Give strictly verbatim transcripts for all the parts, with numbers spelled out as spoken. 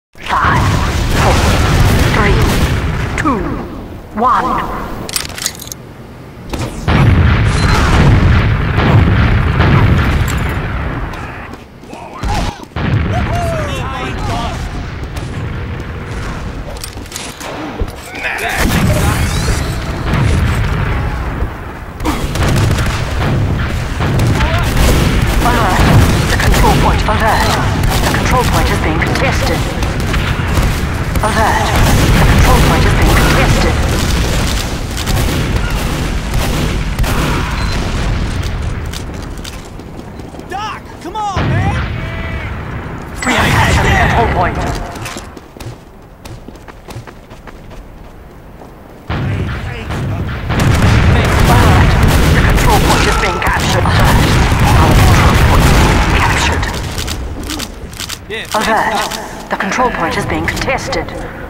Five, four, three, two, one. Alert. The control point is being contested. Alert. The control point is being contested. Doc, come on, man! We have captured the control point. Alert. The control point is being captured. Alert. Our control point is being captured. Alert. The control point is being contested.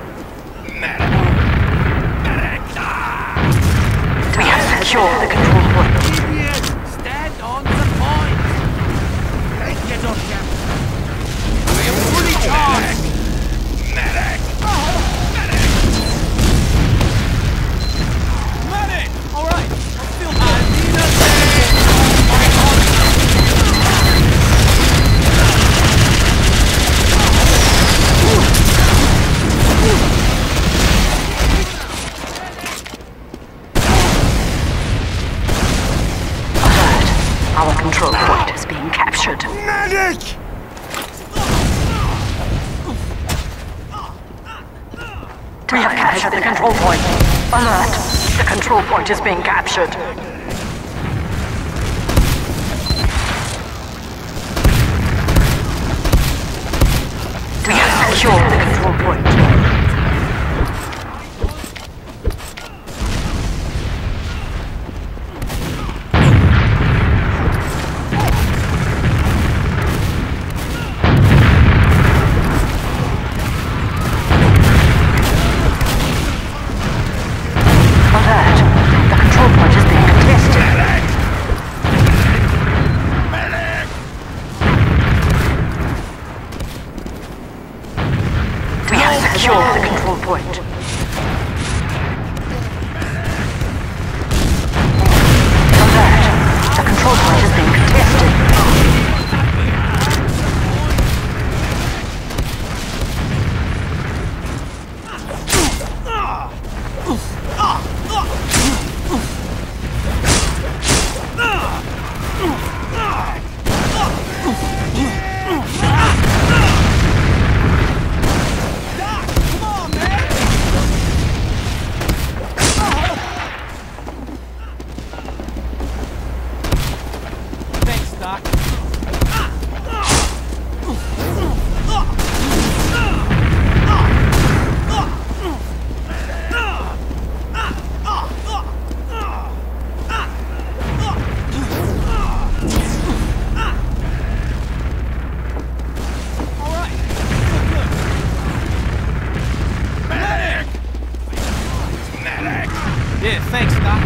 We have secured the control point. Stand on the point! Get on here! We are fully charged! Medic! Medic! Alright, let's feel bad. Our control point is being captured. Medic! We have captured the control point. Alert! The control point is being captured. We have secured the control point. Secure the control point. Alert! The control point is being contested. Yeah, thanks, Doc.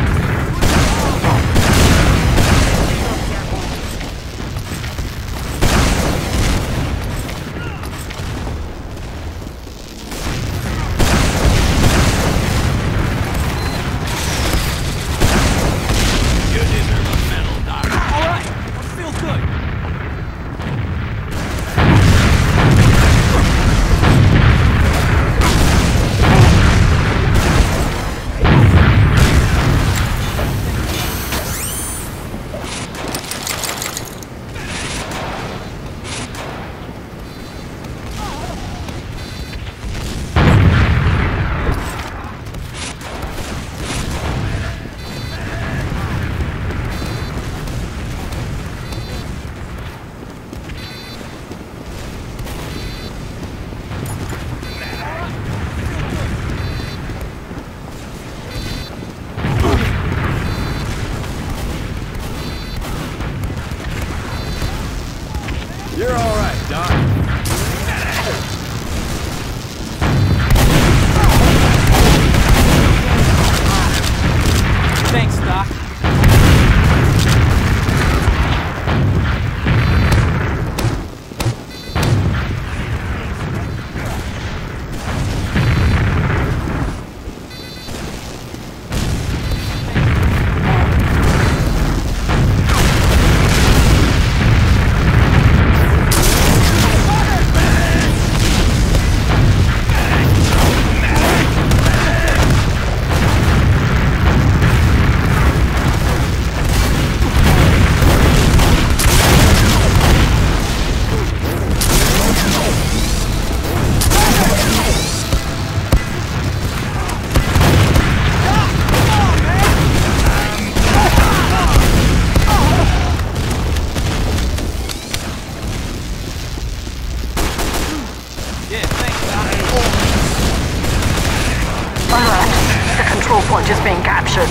Alert! The control point is being captured.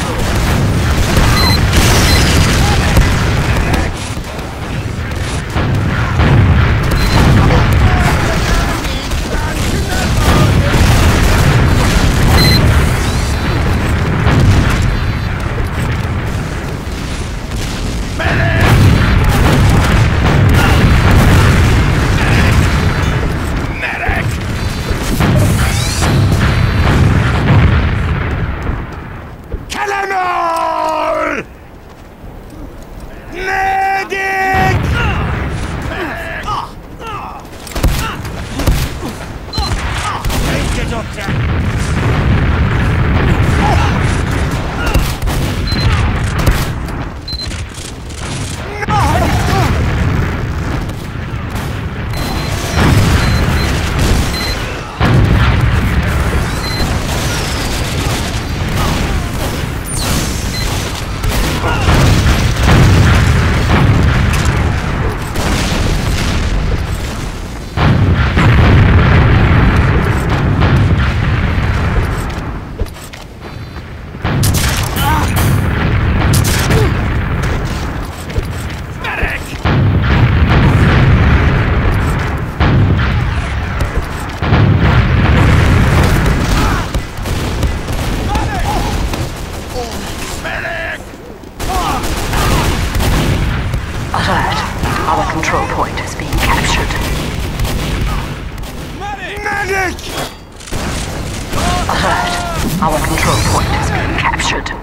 Our control point is being captured.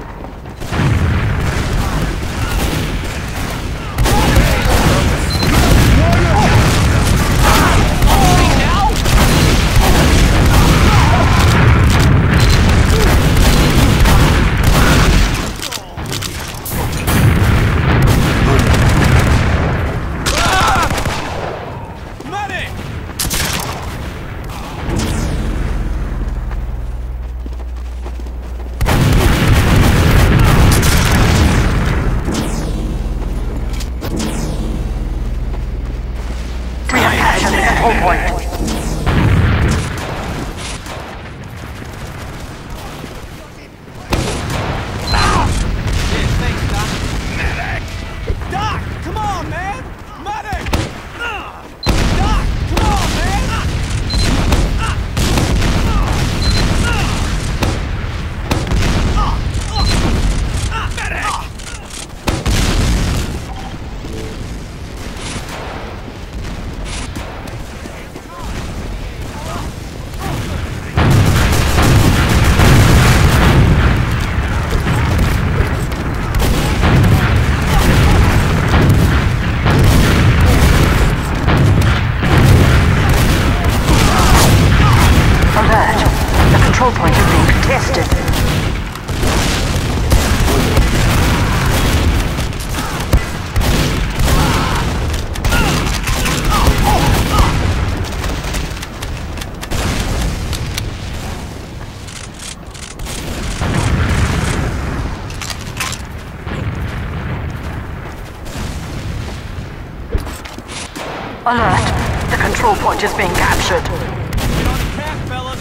Alert! The control point is being captured. Get on the track, fellas.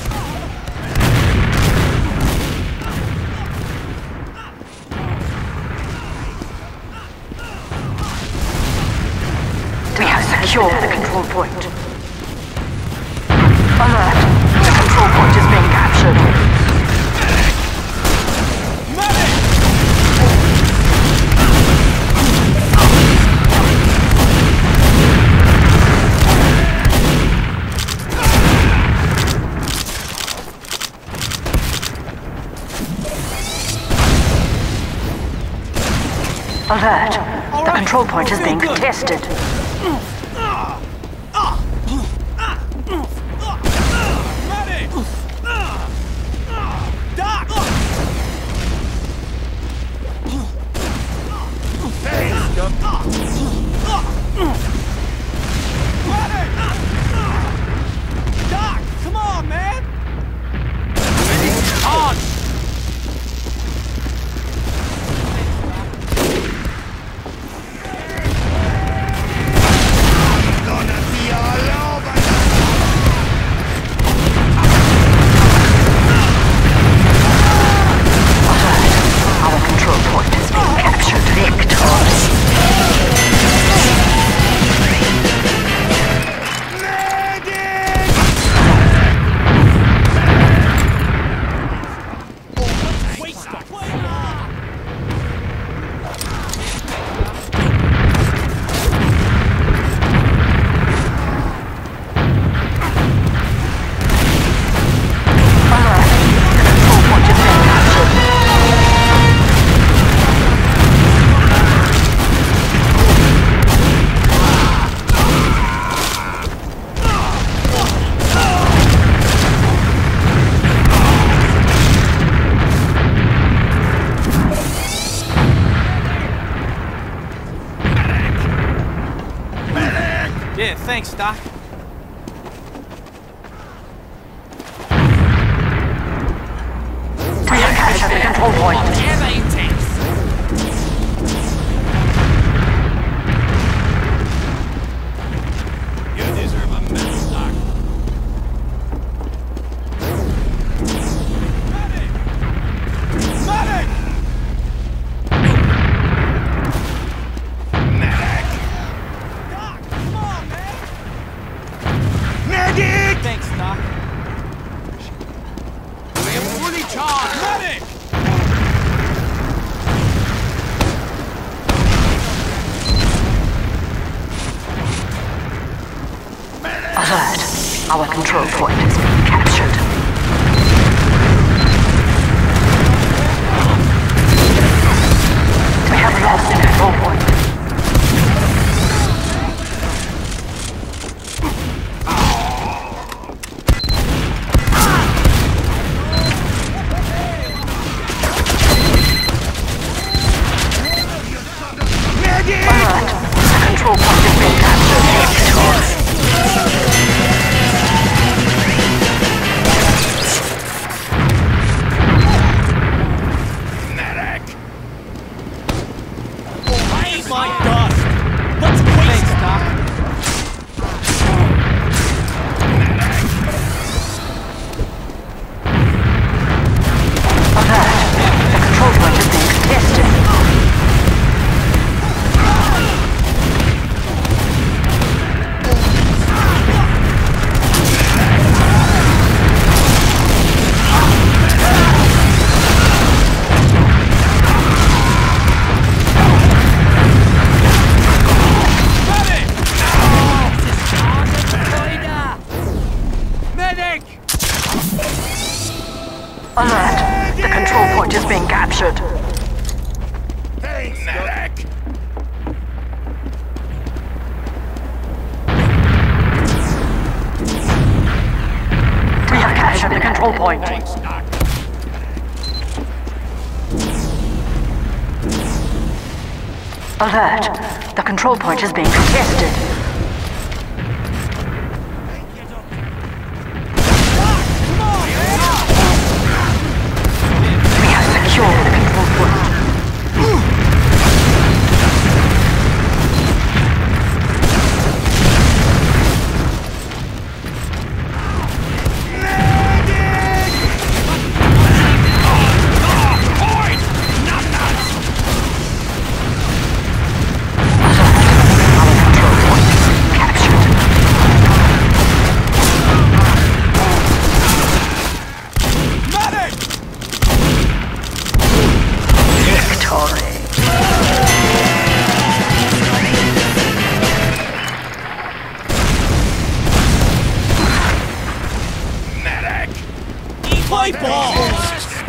We have secured the control point. Alert! The control point is being captured. Alert! The control point is being contested. Doc, come on, man! On! thanks, Doc. We have captured the control point. Whatever it takes. You deserve a medal, Doc. Medic! Medic! Medic! Doc, come on, man! Medic! Thanks, Doc. I am fully charged! Medic! Alert. Our control point is being captured. We have lost the control point. Alert. The control point is being captured. Medic! Raise my dust! Let's thanks, Doc. Alert. The control point is being contested. Medic! Alert. The control point is being captured. Thanks, Medic! We have captured the control point. Thanks, Doc. Alert. The control point is being contested. Come on, man! We have secured the control point. Point! Numbnuts! Our control point is being captured. Medic! Victory. Medic! Eat my balls!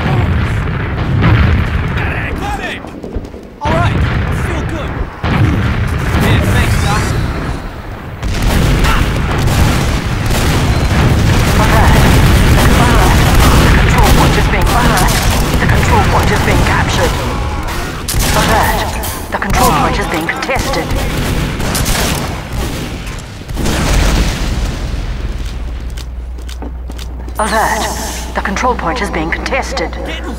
Medic! Medic! Alright, I feel good. Yeah, thanks, Doc. Alert. The control point is being captured. Alert. The control point is being contested. Alert. The control point is being contested.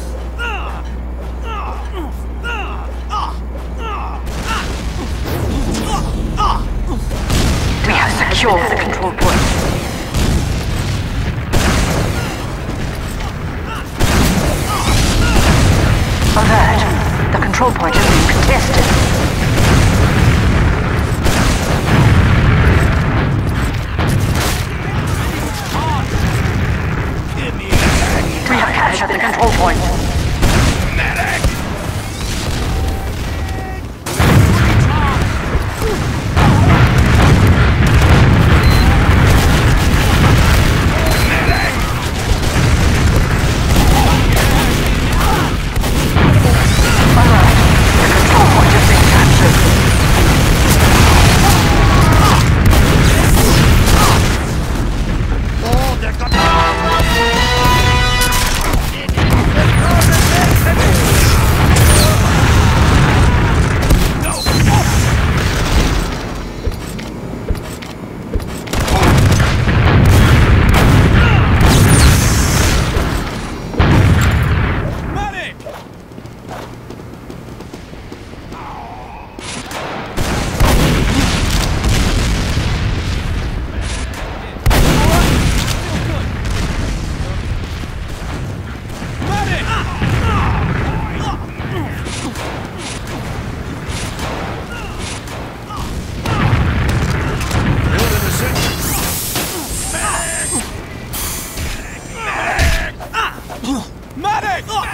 We have secured the control point. Alert. The control point is being contested. We have captured the control point. Medic! Oh, they're gonna...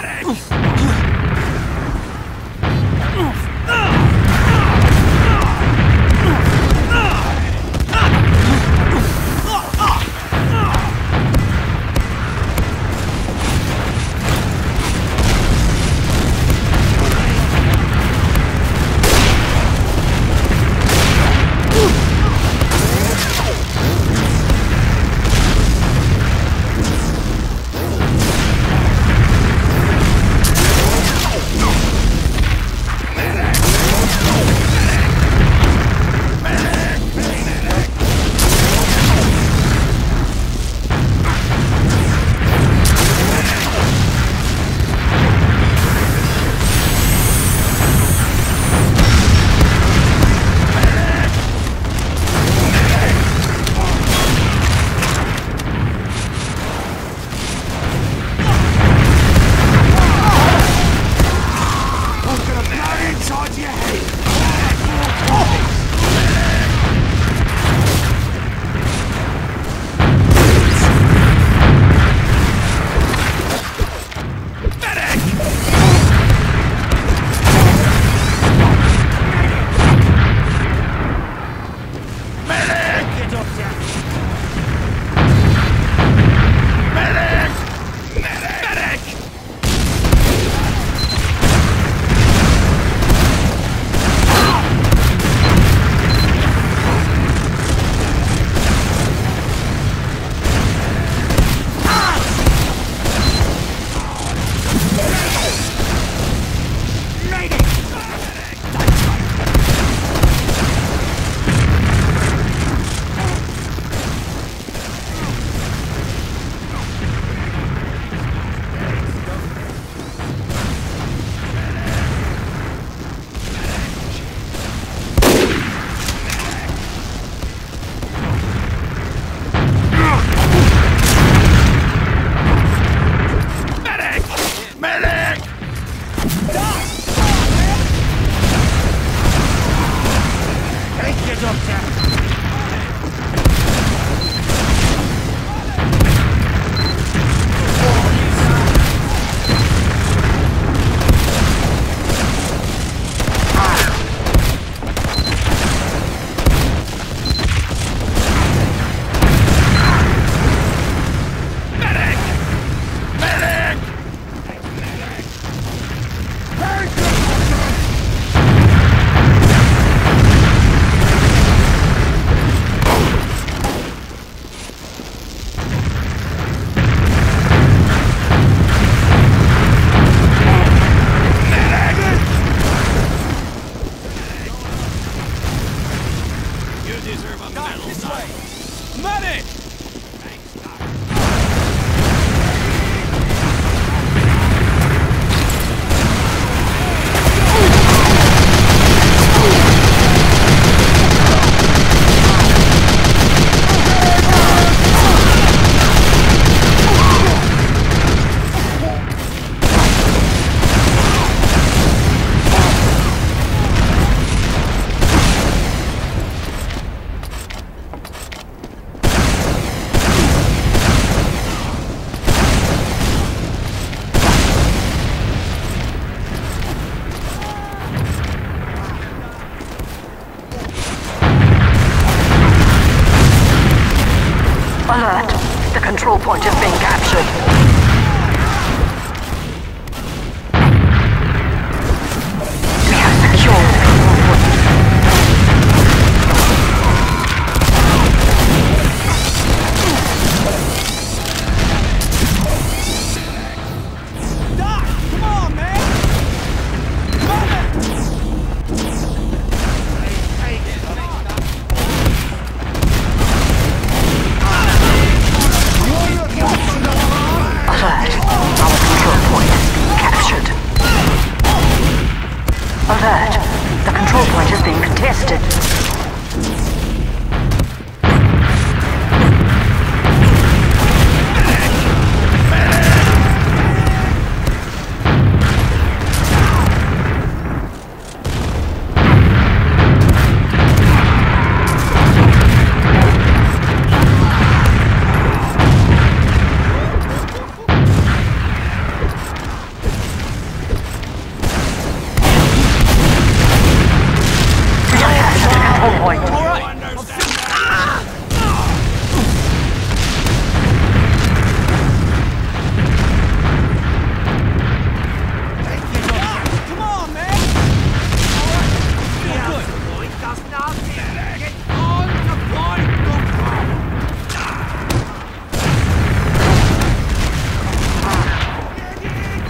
Alert! The control point is being captured. We have secured the control point. Doc! Come on, man! Alert! Our control point is being captured. Alert! The control point is being contested.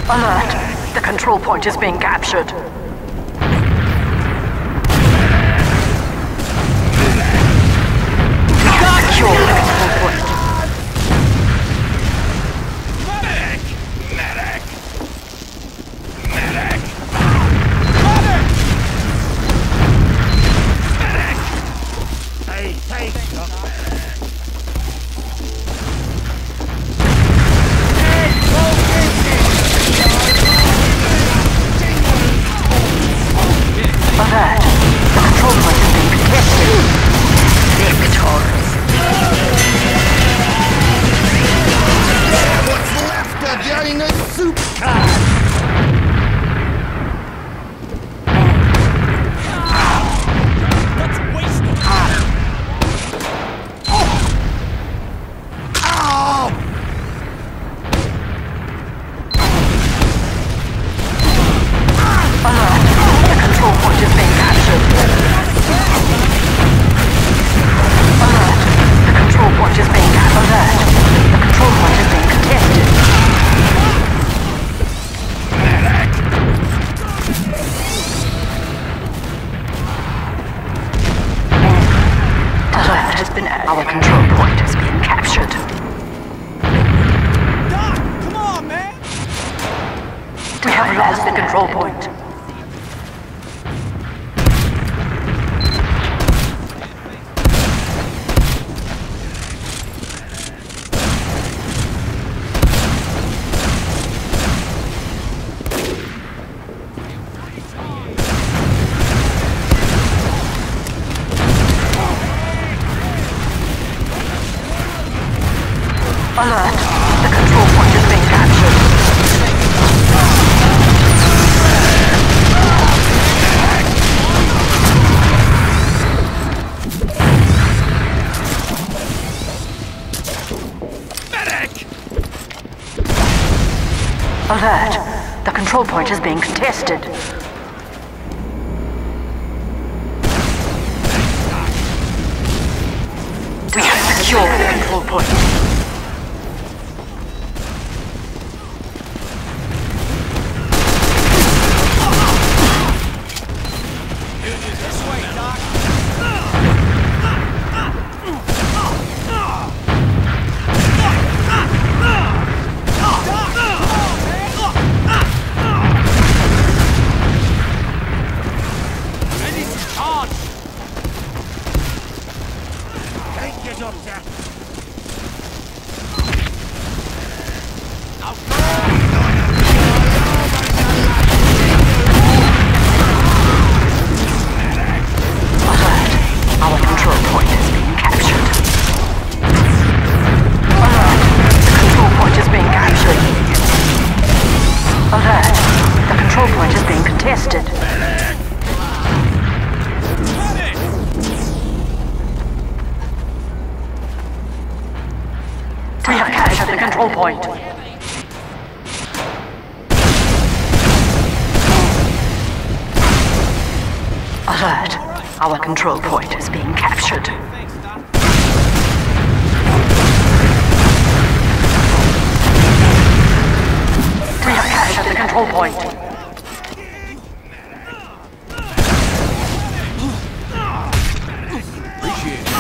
Alert! The control point is being captured. Secure the control point. Medic! Medic! Medic! Medic! Hey, hey, Alert! The control point is being contested. Victorious. What's left of you in a soup can? Let's waste it. Ow! Alert! The control point is being captured. Alert! The control point is being captured. Alert! The control point is being contested. Alert has been added. Our control point is being captured. Doc, come on, man. We have lost the control point. Alert! The control point is being captured. medic! Alert! The control point is being contested. We have secured the control point. This way, Doc. I need some charge. Thank you, Doctor. Alert! Our control point is being captured. Alert! The control point is being captured. Alert! The control point is being contested. We have captured the control point. Alert! Our control point is being captured. Thanks, Doc. We have captured the control point. Appreciate it.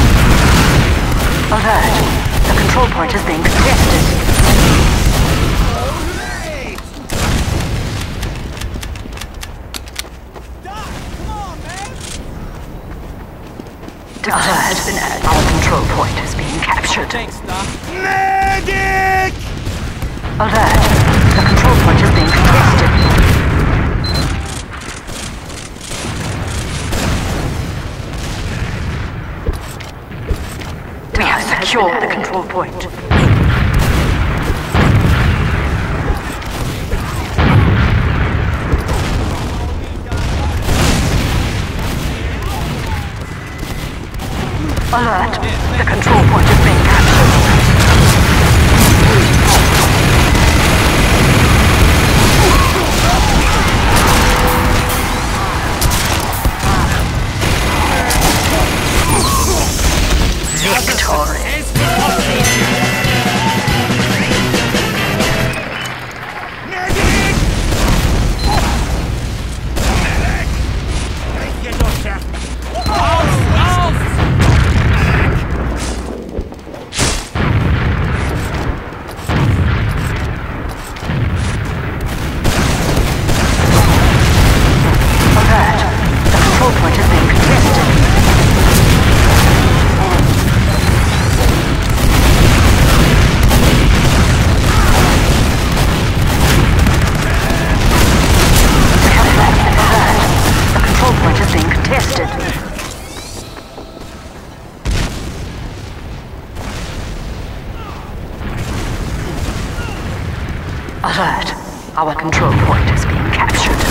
Alert! The control point is being contested. control point is being captured. Thanks, Doc. Medic! Alert! The control point is being contested. We have secured the control point. Alert! The control point is being captured. Victory. Medic! Medic! Thank you, Doctor. Alert! The control point is being contested. Alert! Our control point is being captured.